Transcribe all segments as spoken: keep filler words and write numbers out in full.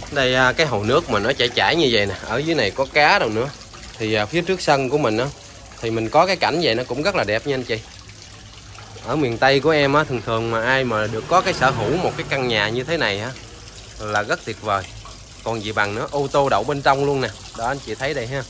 Đây cái hồ nước mà nó chảy chảy như vậy nè, ở dưới này có cá đâu nữa. Thì phía trước sân của mình á thì mình có cái cảnh vậy nó cũng rất là đẹp nha anh chị. Ở miền Tây của em á, thường thường mà ai mà được có cái sở hữu một cái căn nhà như thế này á là rất tuyệt vời. Còn gì bằng nữa, ô tô đậu bên trong luôn nè. Đó anh chị thấy đây ha.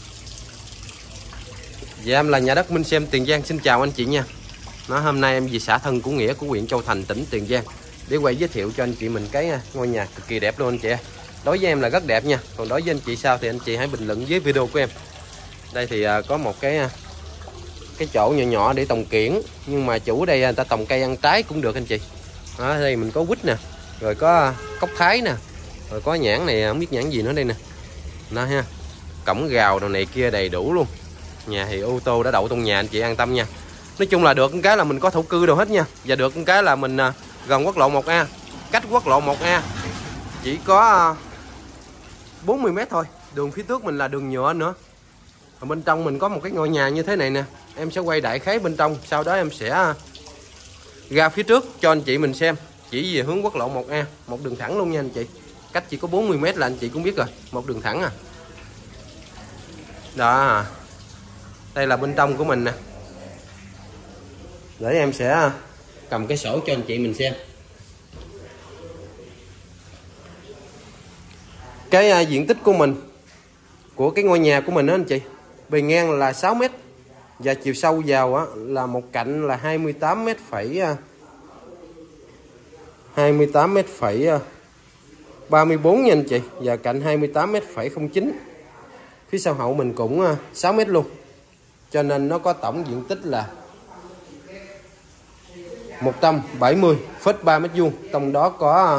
Dạ em là Nhà Đất Minh Xem Tiền Giang, xin chào anh chị nha. Nó hôm nay em về xã Thân Củ Nghĩa của huyện Châu Thành, tỉnh Tiền Giang để quay giới thiệu cho anh chị mình cái ngôi nhà cực kỳ đẹp luôn anh chị. Đối với em là rất đẹp nha. Còn đối với anh chị sao thì anh chị hãy bình luận dưới video của em. Đây thì có một cái cái chỗ nhỏ nhỏ để trồng kiển, nhưng mà chủ đây người ta trồng cây ăn trái cũng được anh chị. Ở đây mình có quýt nè, rồi có cốc thái nè, rồi có nhãn này không biết nhãn gì nữa đây nè. Đó ha. Cổng gào đồ này kia đầy đủ luôn. Nhà thì ô tô đã đậu trong nhà anh chị an tâm nha. Nói chung là được cái là mình có thổ cư đồ hết nha. Và được cái là mình gần quốc lộ một A, cách quốc lộ một A chỉ có bốn mươi mét thôi. Đường phía trước mình là đường nhựa nữa. Ở bên trong mình có một cái ngôi nhà như thế này nè. Em sẽ quay đại khái bên trong, sau đó em sẽ ra phía trước cho anh chị mình xem. Chỉ về hướng quốc lộ một A, một đường thẳng luôn nha anh chị. Cách chỉ có bốn mươi mét là anh chị cũng biết rồi, một đường thẳng à. Đó. Đây là bên trong của mình nè. Để em sẽ cầm cái sổ cho anh chị mình xem. Cái uh, diện tích của mình, của cái ngôi nhà của mình đó anh chị, bề ngang là sáu mét và chiều sâu vào á, là một cạnh là hai mươi tám mét phẩy hai mươi tám mét phẩy ba mươi bốn nha anh chị, và cạnh hai mươi tám mét phẩy không chín. Phía sau hậu mình cũng uh, sáu mét luôn. Cho nên nó có tổng diện tích là một trăm bảy mươi phẩy ba mét vuông, trong đó có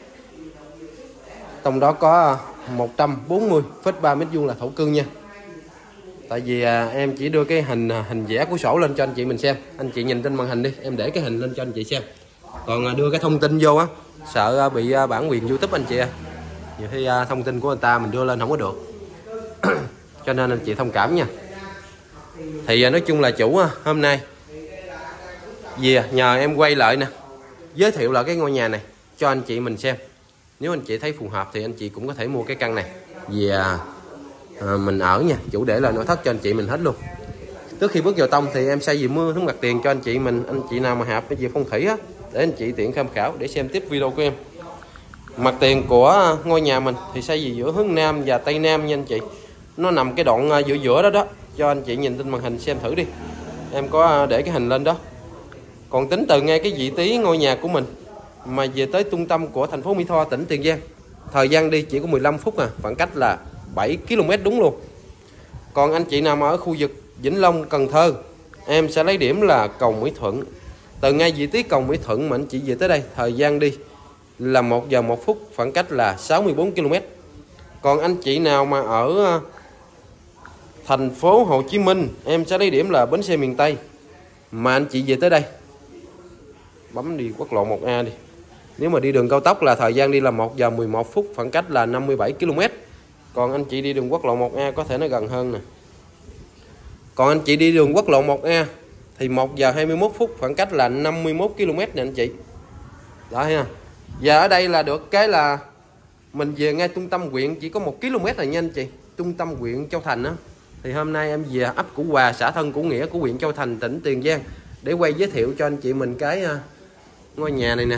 trong đó có một trăm bốn mươi phẩy ba mét vuông là thổ cư nha. Tại vì à, em chỉ đưa cái hình hình vẽ của sổ lên cho anh chị mình xem. Anh chị nhìn trên màn hình đi, em để cái hình lên cho anh chị xem. Còn à, đưa cái thông tin vô á, sợ à, bị à, bản quyền YouTube anh chị à. Nhiều khi à, thông tin của người ta mình đưa lên không có được. Cho nên anh chị thông cảm nha. Thì à, nói chung là chủ à, hôm nay vì à, nhờ em quay lại nè, giới thiệu lại cái ngôi nhà này cho anh chị mình xem. Nếu anh chị thấy phù hợp thì anh chị cũng có thể mua cái căn này vì à, à, mình ở nha. Chủ để là nội thất cho anh chị mình hết luôn. Trước khi bước vào tông thì em xây gì mưa hướng mặt tiền cho anh chị mình. Anh chị nào mà hợp cái gì phong thủy á, để anh chị tiện tham khảo để xem tiếp video của em. Mặt tiền của ngôi nhà mình thì xây gì giữa hướng Nam và Tây Nam nha anh chị. Nó nằm cái đoạn giữa giữa đó đó. Cho anh chị nhìn trên màn hình xem thử đi. Em có để cái hình lên đó. Còn tính từ ngay cái vị trí ngôi nhà của mình mà về tới trung tâm của thành phố Mỹ Tho, tỉnh Tiền Giang, thời gian đi chỉ có mười lăm phút à, khoảng cách là bảy ki lô mét đúng luôn. Còn anh chị nào mà ở khu vực Vĩnh Long, Cần Thơ, em sẽ lấy điểm là cầu Mỹ Thuận. Từ ngay vị trí cầu Mỹ Thuận mà anh chị về tới đây, thời gian đi là một giờ một phút, khoảng cách là sáu mươi bốn ki lô mét. Còn anh chị nào mà ở thành phố Hồ Chí Minh, em sẽ lấy điểm là bến xe miền Tây mà anh chị về tới đây, bấm đi quốc lộ một A đi. Nếu mà đi đường cao tốc là thời gian đi là một giờ mười một phút, khoảng cách là năm mươi bảy ki lô mét. Còn anh chị đi đường quốc lộ một A có thể nó gần hơn nè. Còn anh chị đi đường quốc lộ một A thì một giờ hai mươi mốt phút, khoảng cách là năm mươi mốt ki lô mét nè anh chị. Đó ha. Và ở đây là được cái là mình về ngay trung tâm huyện chỉ có một ki lô mét rồi nha anh chị. Trung tâm huyện Châu Thành á. Thì hôm nay em về ấp Củ Hòa, xã Thân Củ Nghĩa của huyện Châu Thành, tỉnh Tiền Giang để quay giới thiệu cho anh chị mình cái uh, ngôi nhà này nè.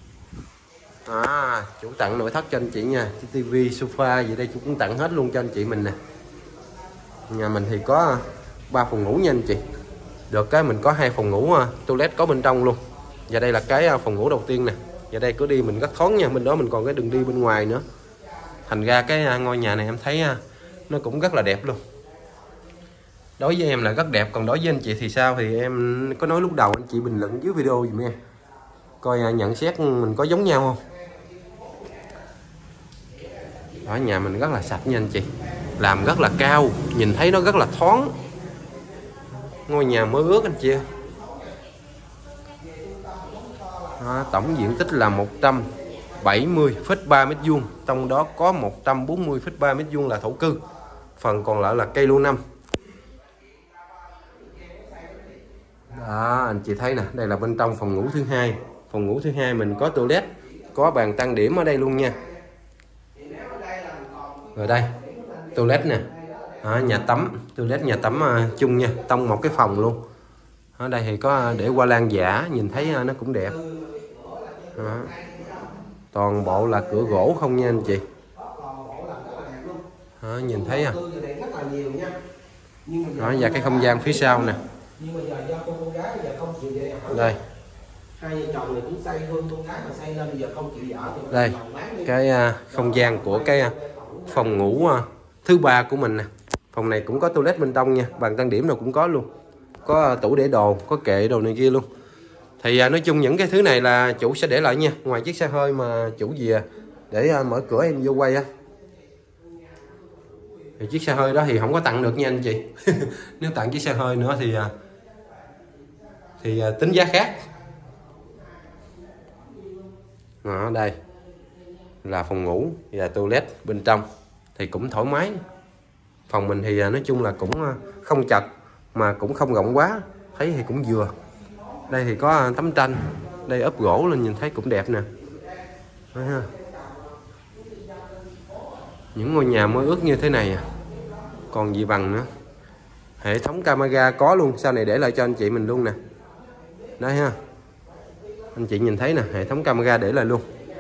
À, chủ tặng nội thất cho anh chị nha, tivi, sofa gì đây chú cũng tặng hết luôn cho anh chị mình nè. Nhà mình thì có ba phòng ngủ nha anh chị. Được cái mình có hai phòng ngủ uh, toilet có bên trong luôn. Và đây là cái uh, phòng ngủ đầu tiên nè. Và đây cứ đi mình rất thoáng nha, bên đó mình còn cái đường đi bên ngoài nữa. Thành ra cái uh, ngôi nhà này em thấy uh, nó cũng rất là đẹp luôn. Đối với em là rất đẹp, còn đối với anh chị thì sao thì em có nói lúc đầu, anh chị bình luận dưới video dùm em. Coi nhận xét mình có giống nhau không. Đó, nhà mình rất là sạch nha anh chị. Làm rất là cao, nhìn thấy nó rất là thoáng. Ngôi nhà mới ướt anh chị. Đó, tổng diện tích là một trăm bảy mươi phẩy ba mét vuông, trong đó có một trăm bốn mươi phẩy ba mét vuông là thổ cư. Phần còn lại là cây lâu năm. Đó, anh chị thấy nè, đây là bên trong phòng ngủ thứ hai. Phòng ngủ thứ hai mình có toilet, có bàn trang điểm ở đây luôn nha. Rồi đây toilet nè, đó, nhà tắm, toilet nhà tắm uh, chung nha, tông một cái phòng luôn. Ở đây thì có để hoa lan giả, nhìn thấy uh, nó cũng đẹp. Đó. Toàn bộ là cửa gỗ không nha anh chị. Đó, nhìn thấy à. Đó, và cái không gian phía sau nè. Đây. Đây, cái uh, không gian của cái uh, phòng ngủ uh, thứ ba của mình nè. Phòng này cũng có toilet bên trong nha, bàn trang điểm nào cũng có luôn. Có uh, tủ để đồ, có kệ đồ này kia luôn. Thì uh, nói chung những cái thứ này là chủ sẽ để lại nha. Ngoài chiếc xe hơi mà chủ về để uh, mở cửa em vô quay á. Thì chiếc xe hơi đó thì không có tặng được nha anh chị. Nếu tặng chiếc xe hơi nữa thì uh, thì uh, tính giá khác. Đó, đây là phòng ngủ và toilet bên trong thì cũng thoải mái. Phòng mình thì nói chung là cũng không chật mà cũng không rộng quá, thấy thì cũng vừa. Đây thì có tấm tranh, đây ốp gỗ lên nhìn thấy cũng đẹp nè. Đó ha. Những ngôi nhà mới ước như thế này à, còn gì bằng nữa. Hệ thống camera có luôn, sau này để lại cho anh chị mình luôn nè. Đây ha, anh chị nhìn thấy nè, hệ thống camera để lại luôn.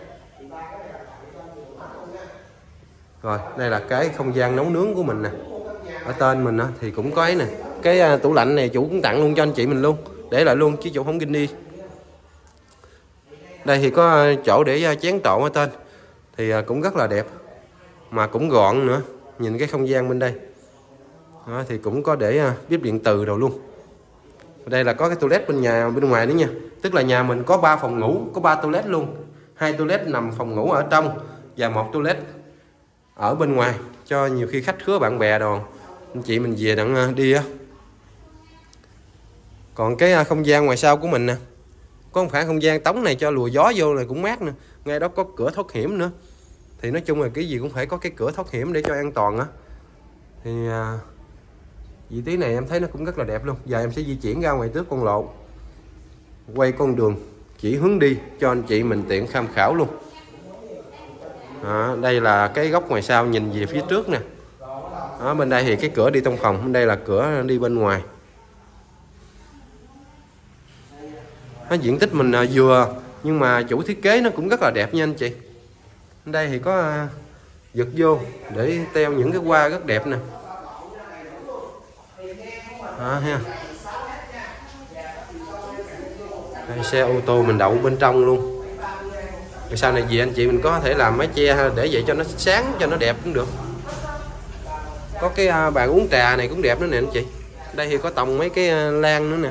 Rồi đây là cái không gian nấu nướng của mình nè. Ở tên mình thì cũng có ấy nè. Cái tủ lạnh này chủ cũng tặng luôn cho anh chị mình luôn, để lại luôn chứ chủ không kinh đi. Đây thì có chỗ để chén trộn ở tên, thì cũng rất là đẹp mà cũng gọn nữa. Nhìn cái không gian bên đây. Đó, thì cũng có để bếp điện từ đồ luôn. Đây là có cái toilet bên nhà bên ngoài nữa nha. Tức là nhà mình có ba phòng ngủ, có ba toilet luôn. Hai toilet nằm phòng ngủ ở trong và một toilet ở bên ngoài, cho nhiều khi khách khứa bạn bè đồ anh chị mình về đặng đi á. Còn cái không gian ngoài sau của mình nè, có một khoảng không gian tống này cho lùa gió vô này cũng mát nè. Ngay đó có cửa thoát hiểm nữa. Thì nói chung là cái gì cũng phải có cái cửa thoát hiểm để cho an toàn á. Thì à, vị trí này em thấy nó cũng rất là đẹp luôn. Giờ em sẽ di chuyển ra ngoài trước con lộ, quay con đường chỉ hướng đi cho anh chị mình tiện tham khảo luôn. Đó, đây là cái góc ngoài sau nhìn về phía trước nè. Đó, bên đây thì cái cửa đi trong phòng, bên đây là cửa đi bên ngoài. Nó diện tích mình vừa nhưng mà chủ thiết kế nó cũng rất là đẹp nha anh chị. Bên đây thì có giật vô để treo những cái hoa rất đẹp nè. Đó, ha. Đây, xe ô tô mình đậu bên trong luôn. Rồi sau này về anh chị mình có thể làm mái che để vậy cho nó sáng, cho nó đẹp cũng được. Có cái bàn uống trà này cũng đẹp nữa nè anh chị. Đây thì có tòng mấy cái lan nữa nè.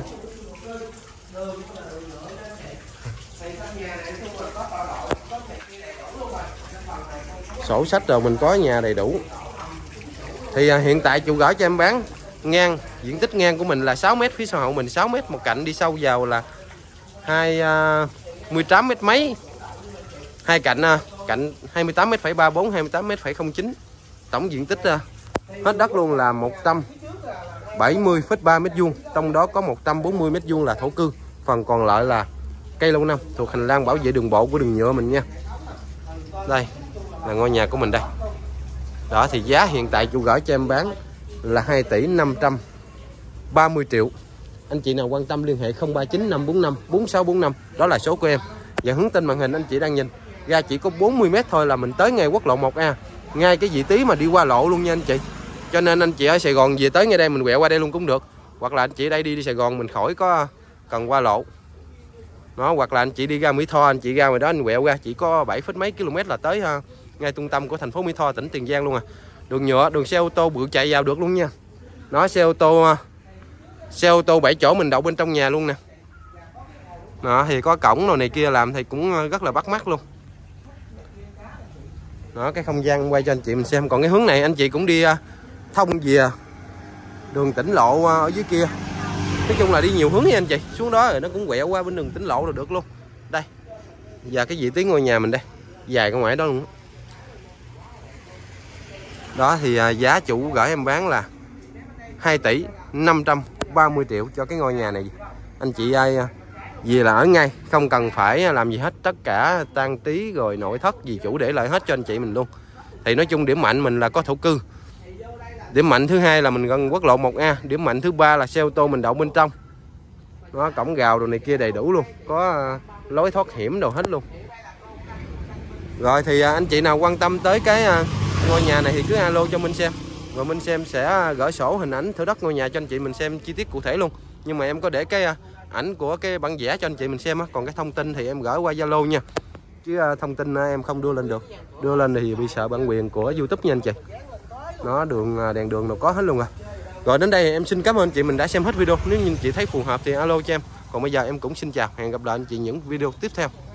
Sổ sách rồi mình có nhà đầy đủ. Thì à, hiện tại chủ gửi cho em bán ngang, diện tích ngang của mình là sáu mét, phía sau hậu mình sáu mét, một cạnh đi sâu vào là hai mươi tám mét mấy. Hai cạnh à, cạnh hai mươi tám mét phẩy ba bốn, hai mươi tám mét phẩy không chín. Tổng diện tích à, hết đất luôn là một trăm bảy mươi phẩy ba mét vuông, trong đó có một trăm bốn mươi mét vuông là thổ cư, phần còn lại là cây lâu năm thuộc hành lang bảo vệ đường bộ của đường nhựa mình nha. Đây là ngôi nhà của mình đây. Đó thì giá hiện tại chủ gửi cho em bán là hai tỷ năm trăm ba mươi triệu. Anh chị nào quan tâm liên hệ không ba chín năm bốn năm bốn sáu bốn năm, đó là số của em. Và hướng tin màn hình anh chị đang nhìn ra chỉ có bốn mươi mét thôi là mình tới ngay quốc lộ một A, ngay cái vị trí mà đi qua lộ luôn nha anh chị. Cho nên anh chị ở Sài Gòn về tới ngay đây mình quẹo qua đây luôn cũng được, hoặc là anh chị đây đi đi Sài Gòn mình khỏi có cần qua lộ. Đó, hoặc là anh chị đi ra Mỹ Tho, anh chị ra ngoài đó anh quẹo ra chỉ có bảy phẩy mấy km là tới ha, ngay trung tâm của thành phố Mỹ Tho, tỉnh Tiền Giang luôn à. Đường nhựa, đường xe ô tô bự chạy vào được luôn nha. Nó xe ô tô xe ô tô bảy chỗ mình đậu bên trong nhà luôn nè. Đó thì có cổng rồi này kia làm thì cũng rất là bắt mắt luôn. Đó, cái không gian quay cho anh chị mình xem. Còn cái hướng này anh chị cũng đi thông về đường tỉnh lộ ở dưới kia. Nói chung là đi nhiều hướng nha anh chị. Xuống đó rồi nó cũng quẹo qua bên đường tỉnh lộ là được luôn. Đây. Và cái vị trí ngôi nhà mình đây, dài ra ngoài đó luôn. Đó thì giá chủ gửi em bán là hai tỷ năm trăm ba mươi triệu cho cái ngôi nhà này. Anh chị ai về là ở ngay, không cần phải làm gì hết, tất cả trang trí rồi nội thất gì chủ để lại hết cho anh chị mình luôn. Thì nói chung điểm mạnh mình là có thổ cư. Điểm mạnh thứ hai là mình gần quốc lộ một A. Điểm mạnh thứ ba là xe ô tô mình đậu bên trong. Nó cổng gào đồ này kia đầy đủ luôn, có uh, lối thoát hiểm đồ hết luôn. Rồi thì uh, anh chị nào quan tâm tới cái uh, ngôi nhà này thì cứ alo cho Minh xem. Rồi Minh xem sẽ uh, gửi sổ hình ảnh thửa đất ngôi nhà cho anh chị mình xem chi tiết cụ thể luôn. Nhưng mà em có để cái uh, ảnh của cái bản vẽ cho anh chị mình xem á. Còn cái thông tin thì em gửi qua Zalo nha. Chứ uh, thông tin uh, em không đưa lên được. Đưa lên thì bị sợ bản quyền của YouTube nha anh chị. Nó đường uh, đèn đường nào có hết luôn à. Rồi đến đây em xin cảm ơn chị mình đã xem hết video. Nếu như chị thấy phù hợp thì alo cho em. Còn bây giờ em cũng xin chào, hẹn gặp lại anh chị những video tiếp theo.